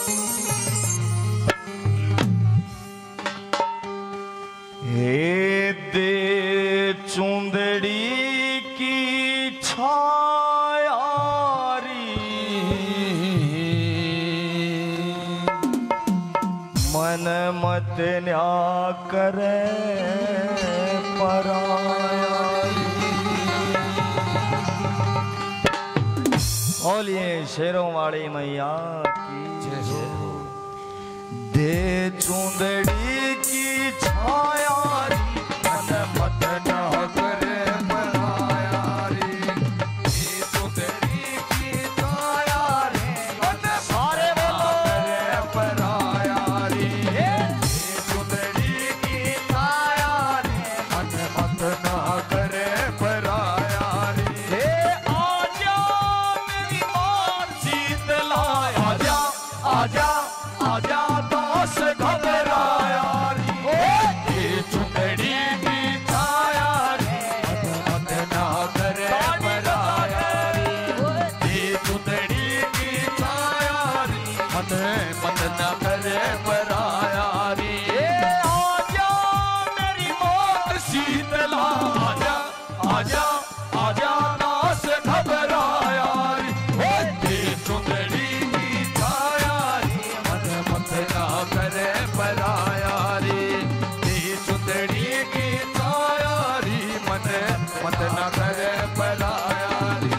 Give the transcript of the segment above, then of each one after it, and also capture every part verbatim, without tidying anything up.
हे दे चुंदड़ी की छायारी मन मत न्या करे परायारी। बोलिए शेरों वाली मैया की जय। दे चुंदड़ी की छायारी मन मत न करे परायारी। दे चुंदड़ी की छायारी मन सारे करे परायारी। दे चुंदड़ी की छायारी मन मत न करे परायारी। हे आजा मेरी मान शीतला आजा आजा आजा दास घबराया रे। ये चुंदड़ी की छाया रे मन मत ना करे पराया रे। ये चुंदड़ी की छाया रे मन मत ना करे पराया रे। आजा मेरी मौत शीतला आजा आजा आजा दास घबराया रे। ये चुंदड़ी की छाया ना करे पराया रे। ये चुंदड़ी की छाया रे मन मत ना करे पराया रे।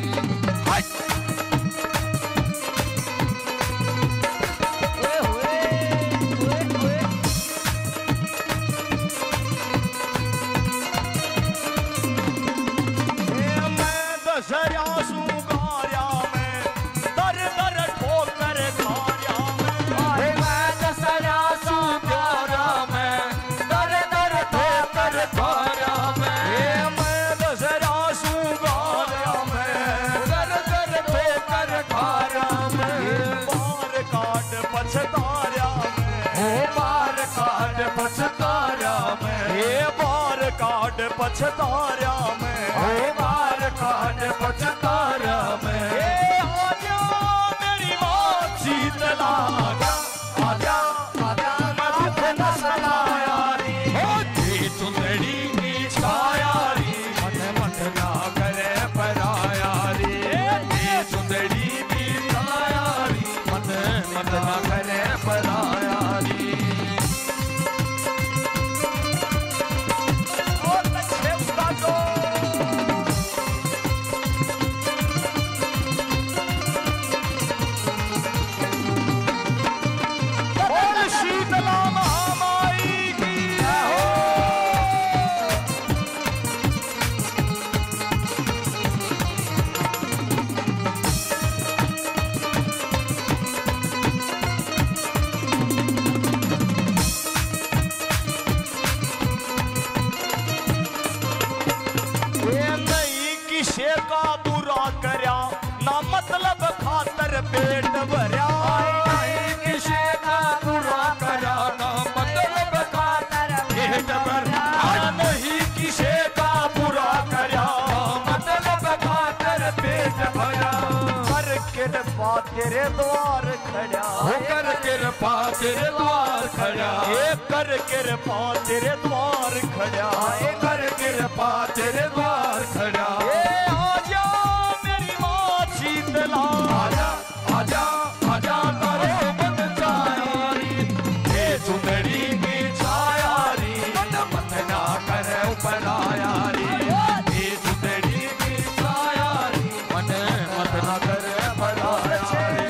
मैं दशहरा सुगार्या में दर दर ठोकर खार्या में। मैं दशहरा सुगार्या में दर दर ठोकर खार्या में। मैं दशहरा सुगार्या में दर दर ठोकर खार्या में। बार काट पछतार्या में हे बार काट पछतार्या में। हे बार काट पछतार्या में हे बार काट पछतार्या में। हे आजा मेरी माँ शीतला आजा आजा आजा मत न सलाया रे। ये चुंदड़ी की छाया रे मन मत ना करे पराया रे। ये चुंदड़ी की छाया रे मन मत ना करे पराया रे। और अच्छे उस्तादों शीतला महामाई की हो। ये नहीं किसे का बुरा करया ना मतलब खातर पेट भरया। नहीं किसे का बुरा करया ना मतलब खातर पेट भरया। नहीं किसे का बुरा करया मतलब खातर पेट भरया। कर कृपा तेरे द्वार खड़ा हो कर कृपा तेरे द्वार खड़ा। ये कर कृपा तेरे द्वार खड़ा ये कर कृपा तेरे द्वार खड़ा। ये आजा मेरी माँ शीतला आजा आजा आजा तारे मन छाया रे। ये चुंदड़ी की छाया रे मन मत ना करे पराया रे। ये चुंदड़ी की छाया रे मन मत ना करे पराया रे।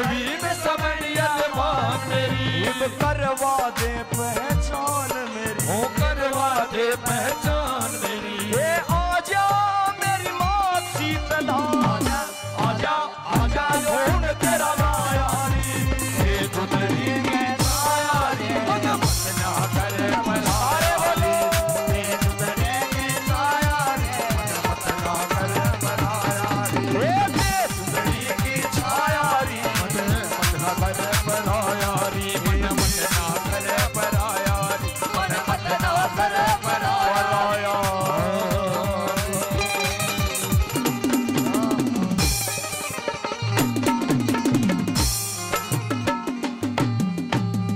भी में समणियत मां मेरी करवा दे पहचान मेरी हो करवा दे पहचान मेरी ये आजा मेरी माँ शीतला आजा आजा आजा ढूंढ तेरा मायारी ये दुदरी की सायारी मन मत ना करे पलारे बोलो ये दुदरी की सायारी मन मत ना करे पलायारी ये दुदरी की छायारी मन मत ना करे पलायारी मन मत ना करे पलायारी मन मत ना करे पलायारी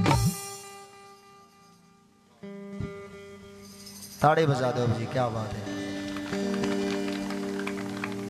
ताड़ी बजा दो जी, क्या बात है।